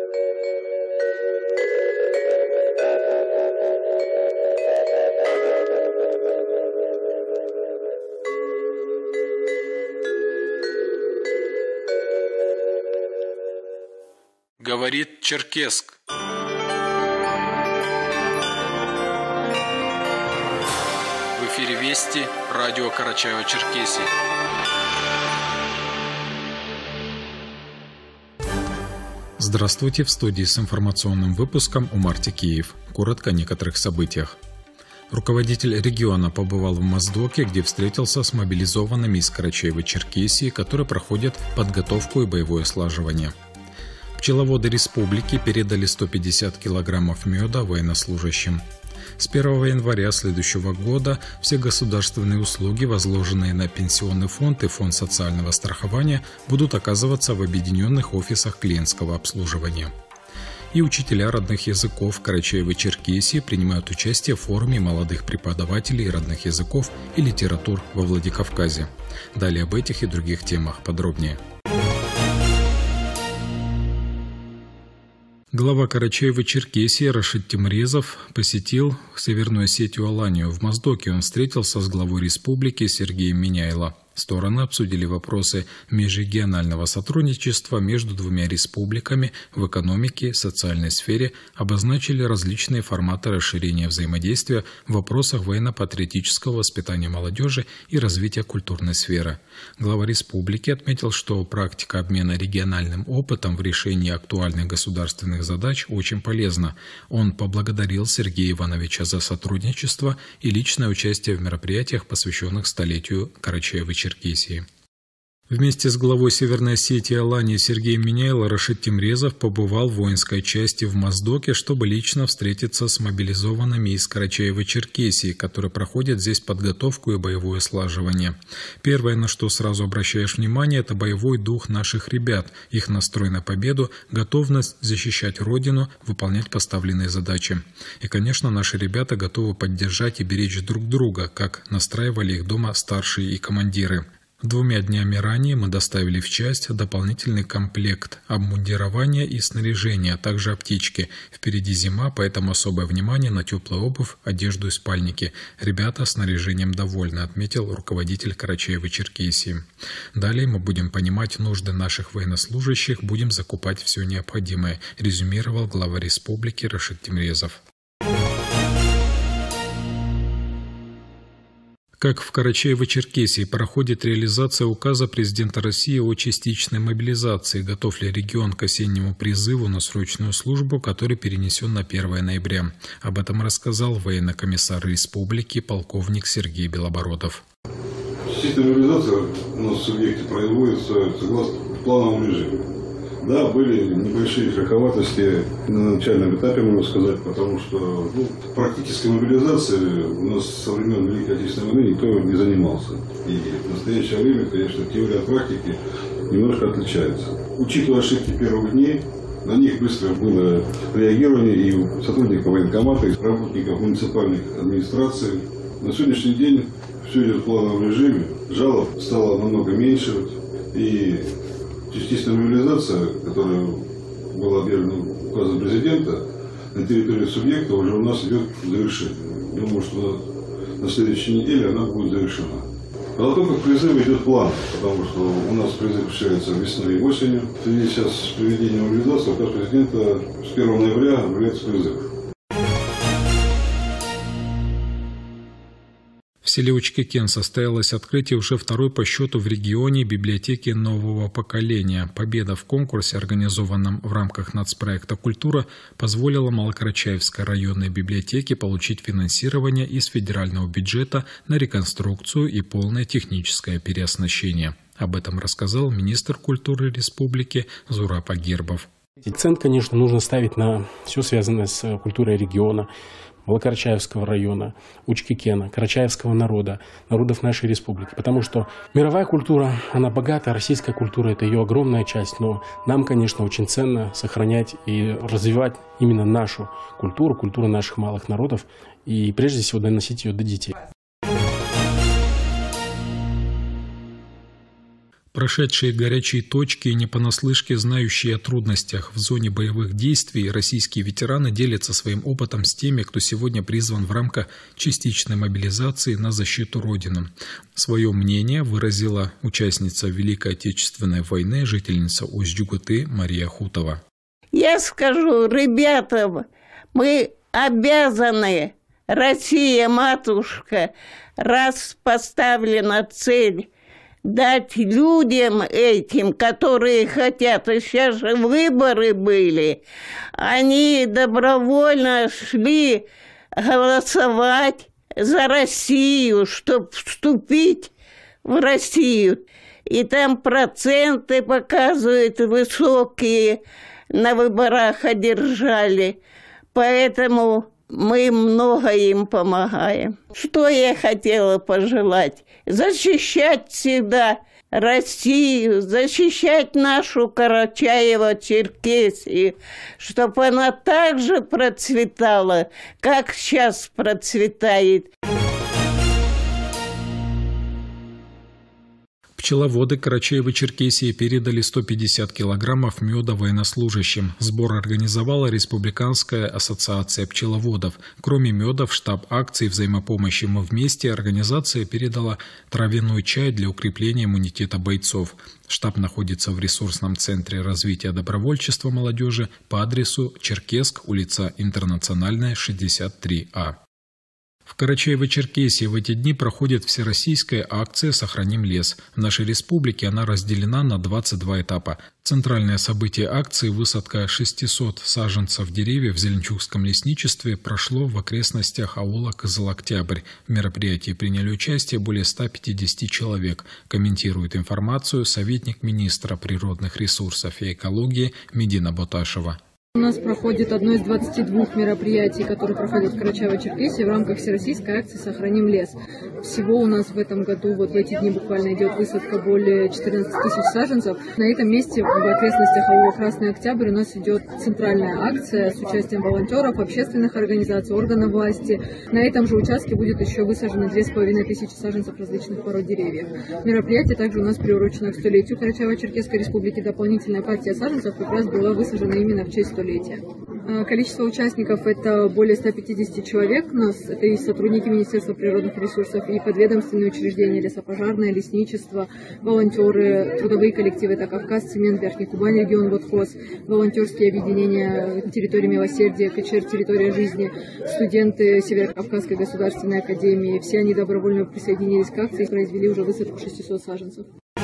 Говорит Черкесск. В эфире Вести, радио Карачаево-Черкесии. Здравствуйте, в студии с информационным выпуском Умар Текеев. Коротко о некоторых событиях. Руководитель региона побывал в Моздоке, где встретился с мобилизованными из Карачаева-Черкесии, которые проходят подготовку и боевое слаживание. Пчеловоды республики передали 150 килограммов меда военнослужащим. С 1 января следующего года все государственные услуги, возложенные на пенсионный фонд и фонд социального страхования, будут оказываться в объединенных офисах клиентского обслуживания. И учителя родных языков Карачаева-Черкесии принимают участие в форуме молодых преподавателей родных языков и литератур во Владикавказе. Далее об этих и других темах подробнее. Глава Карачаева-Черкесии Рашид Темрезов посетил Северную Осетию-Аланию. В Моздоке он встретился с главой республики Сергеем Миняйло. Стороны обсудили вопросы межрегионального сотрудничества между двумя республиками в экономике, социальной сфере, обозначили различные форматы расширения взаимодействия в вопросах военно-патриотического воспитания молодежи и развития культурной сферы. Глава республики отметил, что практика обмена региональным опытом в решении актуальных государственных задач очень полезна. Он поблагодарил Сергея Ивановича за сотрудничество и личное участие в мероприятиях, посвященных столетию Карачаева-Черкесии. Вместе с главой Северной Осетии и Алании Сергеем Миняйло Рашид Темрезов побывал в воинской части в Моздоке, чтобы лично встретиться с мобилизованными из Карачаева-Черкесии, которые проходят здесь подготовку и боевое слаживание. Первое, на что сразу обращаешь внимание, это боевой дух наших ребят, их настрой на победу, готовность защищать Родину, выполнять поставленные задачи. И, конечно, наши ребята готовы поддержать и беречь друг друга, как настраивали их дома старшие и командиры. 2 днями ранее мы доставили в часть дополнительный комплект обмундирования и снаряжения, а также аптечки. Впереди зима, поэтому особое внимание на теплую обувь, одежду и спальники. Ребята снаряжением довольны, отметил руководитель Карачаева-Черкесии. Далее мы будем понимать нужды наших военнослужащих, будем закупать все необходимое, резюмировал глава республики Рашид Темрезов. Как в Карачаево-Черкесии проходит реализация указа президента России о частичной мобилизации, готов ли регион к осеннему призыву на срочную службу, который перенесен на 1 ноября. Об этом рассказал военный комиссар республики полковник Сергей Белобородов. Частичная мобилизация у нас в субъекте производится согласно плановому режиму. Да, были небольшие широковатости на начальном этапе, можно сказать, потому что практической мобилизацией у нас со времен Великой Отечественной войны никто не занимался. И в настоящее время, конечно, теория от практики немножко отличается. Учитывая ошибки первых дней, на них быстро было реагирование и у сотрудников военкомата, и работников муниципальных администраций. На сегодняшний день все идет в плановом режиме, жалоб стало намного меньше, и частичная мобилизация, которая была объявлена указом президента, на территории субъекта уже у нас идет к завершению. Думаю, что на следующей неделе она будет завершена. Подготовка к призыву идет плавно, потому что у нас призыв осуществляется весной и осенью. В связи сейчас с проведением мобилизации указ президента с 1 ноября объявляется призыв. В селе Учкекен состоялось открытие уже 2-й по счету в регионе библиотеки нового поколения. Победа в конкурсе, организованном в рамках нацпроекта «Культура», позволила Малокарачаевской районной библиотеке получить финансирование из федерального бюджета на реконструкцию и полное техническое переоснащение. Об этом рассказал министр культуры республики Зураб Агирбов. Акцент, конечно, нужно ставить на все связанное с культурой региона, Малокарачаевского района, Учкекена, карачаевского народа, народов нашей республики. Потому что мировая культура, она богата, российская культура – это ее огромная часть. Но нам, конечно, очень ценно сохранять и развивать именно нашу культуру, культуру наших малых народов и прежде всего доносить ее до детей. Прошедшие горячие точки и не понаслышке знающие о трудностях в зоне боевых действий, российские ветераны делятся своим опытом с теми, кто сегодня призван в рамках частичной мобилизации на защиту Родины. Свое мнение выразила участница Великой Отечественной войны, жительница Усть-Джугуты Мария Хутова. Я скажу, ребята, мы обязаны, Россия, матушка, раз поставлена цель, дать людям этим, которые хотят, и сейчас же выборы были, они добровольно шли голосовать за Россию, чтобы вступить в Россию. И там проценты показывают высокие, на выборах одержали. Поэтому мы много им помогаем. Что я хотела пожелать? Защищать всегда Россию, защищать нашу Карачаево-Черкесию, чтобы она так же процветала, как сейчас процветает. Пчеловоды Карачаево-Черкесии передали 150 килограммов меда военнослужащим. Сбор организовала Республиканская ассоциация пчеловодов. Кроме меда, в штаб акции взаимопомощи «Мы вместе» организация передала травяной чай для укрепления иммунитета бойцов. Штаб находится в ресурсном центре развития добровольчества молодежи по адресу Черкесск, улица Интернациональная, 63А. В Карачаево-Черкесии в эти дни проходит всероссийская акция «Сохраним лес». В нашей республике она разделена на 22 этапа. Центральное событие акции – высадка 600 саженцев деревьев в Зеленчукском лесничестве – прошло в окрестностях аула Кызыл-Октябрь. В мероприятии приняли участие более 150 человек. Комментирует информацию советник министра природных ресурсов и экологии Медина Боташева. У нас проходит одно из 22 мероприятий, которые проходят в Карачаево-Черкесии в рамках всероссийской акции «Сохраним лес». Всего у нас в этом году, вот в эти дни буквально идет высадка более 14 тысяч саженцев. На этом месте в окрестностях аула Красный Октябрь у нас идет центральная акция с участием волонтеров, общественных организаций, органов власти. На этом же участке будет еще высажено 2500 саженцев различных пород деревьев. Мероприятие также у нас приурочено к столетию Карачаево-Черкесской республики. Дополнительная партия саженцев как раз была высажена именно в честь столетия. Количество участников – это более 150 человек. У нас это и сотрудники Министерства природных ресурсов, и подведомственные учреждения, лесопожарное, лесничество, волонтеры, трудовые коллективы – это Кавказ, Цемент, Верхний Кубань, регион Водхоз, волонтерские объединения территории милосердия, КЧР, территория жизни, студенты Северокавказской государственной академии. Все они добровольно присоединились к акции и произвели уже высадку 600 саженцев.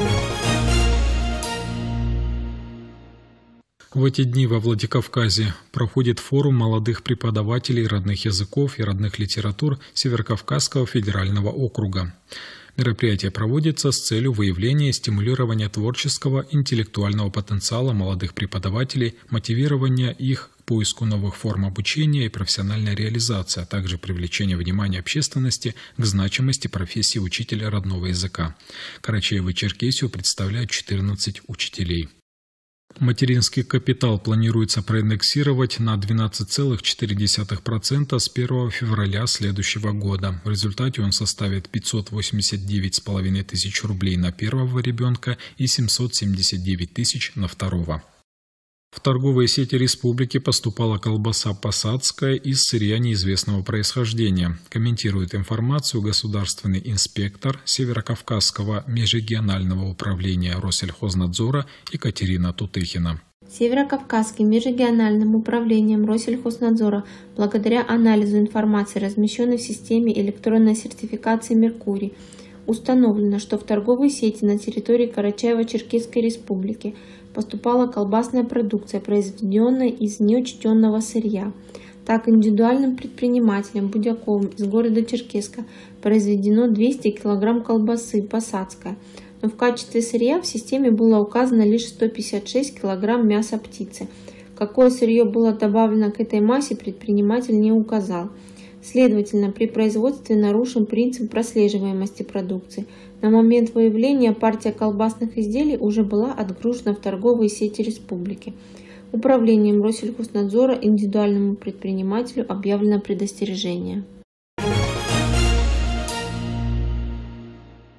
В эти дни во Владикавказе проходит форум молодых преподавателей родных языков и родных литератур Северокавказского федерального округа. Мероприятие проводится с целью выявления и стимулирования творческого интеллектуального потенциала молодых преподавателей, мотивирования их к поиску новых форм обучения и профессиональной реализации, а также привлечения внимания общественности к значимости профессии учителя родного языка. Карачаево-Черкесию представляют 14 учителей. Материнский капитал планируется проиндексировать на 12,4% с 1 февраля следующего года. В результате он составит 589,5 тысяч рублей на первого ребенка и 779 тысяч на второго. В торговые сети республики поступала колбаса посадская из сырья неизвестного происхождения. Комментирует информацию государственный инспектор Северокавказского межрегионального управления Россельхознадзора Екатерина Тутыхина. Северокавказским межрегиональным управлением Россельхознадзора благодаря анализу информации, размещенной в системе электронной сертификации «Меркурий», установлено, что в торговые сети на территории Карачаево-Черкесской республики поступала колбасная продукция, произведенная из неучтенного сырья. Так, индивидуальным предпринимателем Будяковым из города Черкесска произведено 200 кг колбасы посадская, но в качестве сырья в системе было указано лишь 156 кг мяса птицы. Какое сырье было добавлено к этой массе, предприниматель не указал. Следовательно, при производстве нарушен принцип прослеживаемости продукции. На момент выявления партия колбасных изделий уже была отгружена в торговые сети республики. Управлением Россельхознадзора индивидуальному предпринимателю объявлено предостережение.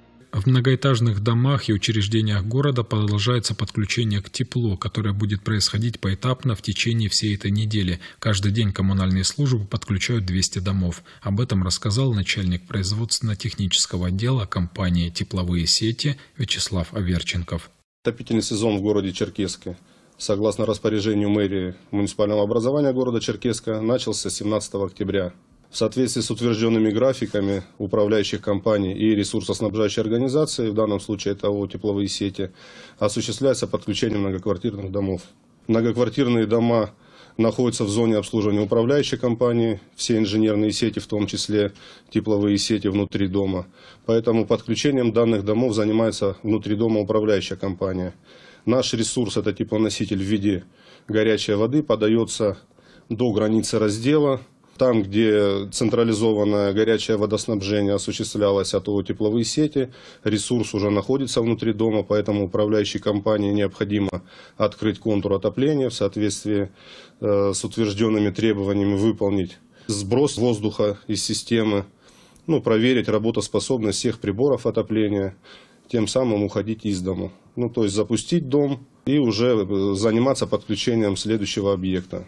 В многоэтажных домах и учреждениях города продолжается подключение к теплу, которое будет происходить поэтапно в течение всей этой недели. Каждый день коммунальные службы подключают 200 домов. Об этом рассказал начальник производственно-технического отдела компании «Тепловые сети» Вячеслав Аверченков. Отопительный сезон в городе Черкесске, согласно распоряжению мэрии муниципального образования города Черкесска, начался 17 октября. В соответствии с утвержденными графиками управляющих компаний и ресурсоснабжающей организации, в данном случае это ООО «Тепловые сети», осуществляется подключение многоквартирных домов. Многоквартирные дома находятся в зоне обслуживания управляющей компании, все инженерные сети, в том числе тепловые сети внутри дома. Поэтому подключением данных домов занимается внутри дома управляющая компания. Наш ресурс, это теплоноситель в виде горячей воды, подается до границы раздела. Там, где централизованное горячее водоснабжение осуществлялось от ООО «Тепловые сети», ресурс уже находится внутри дома, поэтому управляющей компании необходимо открыть контур отопления в соответствии с утвержденными требованиями, выполнить сброс воздуха из системы, проверить работоспособность всех приборов отопления, тем самым уходить из дома. То есть запустить дом и уже заниматься подключением следующего объекта.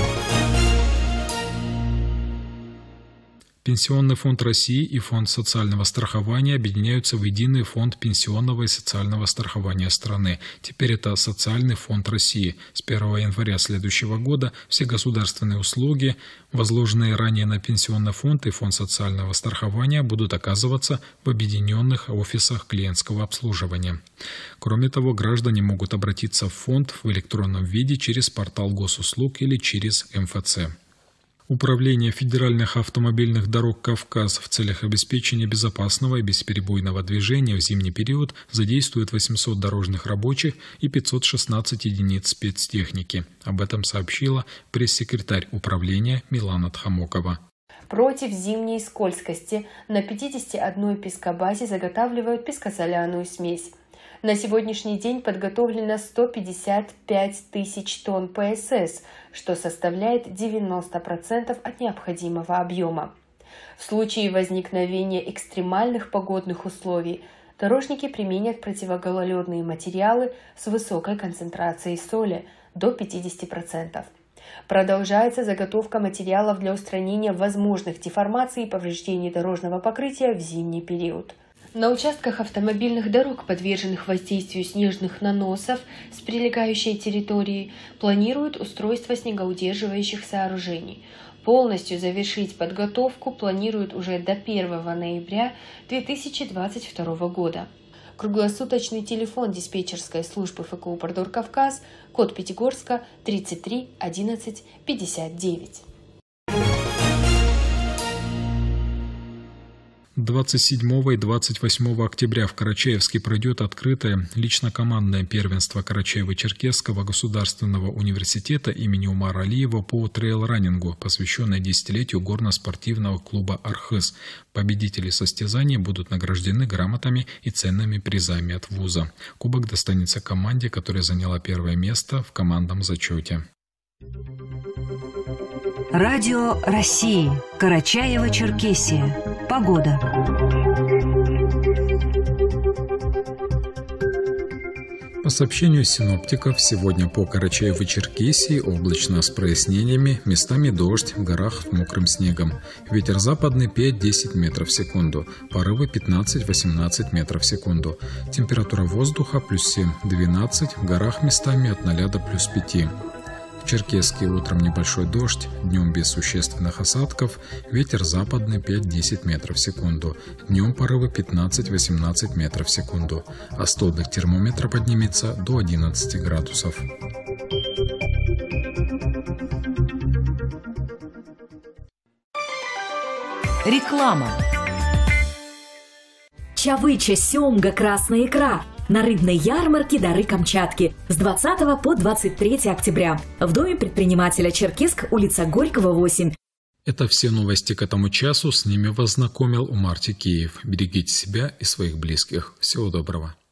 Пенсионный фонд России и Фонд социального страхования объединяются в единый фонд пенсионного и социального страхования страны. Теперь это Социальный фонд России. С 1 января следующего года все государственные услуги, возложенные ранее на пенсионный фонд и фонд социального страхования, будут оказываться в объединенных офисах клиентского обслуживания. Кроме того, граждане могут обратиться в фонд в электронном виде через портал госуслуг или через МФЦ. Управление федеральных автомобильных дорог «Кавказ» в целях обеспечения безопасного и бесперебойного движения в зимний период задействует 800 дорожных рабочих и 516 единиц спецтехники. Об этом сообщила пресс-секретарь управления Милана Тхамокова. Против зимней скользкости на 51 пескобазе заготавливают пескосоляную смесь. На сегодняшний день подготовлено 155 тысяч тонн ПСС, что составляет 90% от необходимого объема. В случае возникновения экстремальных погодных условий дорожники применят противогололедные материалы с высокой концентрацией соли до 50%. Продолжается заготовка материалов для устранения возможных деформаций и повреждений дорожного покрытия в зимний период. На участках автомобильных дорог, подверженных воздействию снежных наносов с прилегающей территории, планируют устройство снегоудерживающих сооружений. Полностью завершить подготовку планируют уже до 1 ноября 2022 года. Круглосуточный телефон диспетчерской службы ФКУ «Пардор Кавказ», код Пятигорска 33 11 59. 27 и 28 октября в Карачаевске пройдет открытое лично-командное первенство Карачаево-Черкесского государственного университета имени Умара Алиева по трейл-раннингу, посвященное десятилетию горно-спортивного клуба «Архыз». Победители состязаний будут награждены грамотами и ценными призами от вуза. Кубок достанется команде, которая заняла первое место в командном зачете. Радио России. Карачаево-Черкесия. Погода. По сообщению синоптиков, сегодня по Карачаево-Черкесии облачно с прояснениями, местами дождь, в горах с мокрым снегом. Ветер западный 5-10 метров в секунду, порывы 15-18 метров в секунду. Температура воздуха плюс 7-12, в горах местами от 0 до плюс 5. В Черкесске утром небольшой дождь, днем без существенных осадков, ветер западный 5-10 метров в секунду, днем порывы 15-18 метров в секунду, а столбик термометра поднимется до 11 градусов. Реклама. Чавыча, семга, красная икра. На рыбной ярмарке «Дары Камчатки» с 20 по 23 октября в доме предпринимателя Черкесск, улица Горького, 8. Это все новости к этому часу. С ними вас знакомил Умар Текеев. Берегите себя и своих близких. Всего доброго.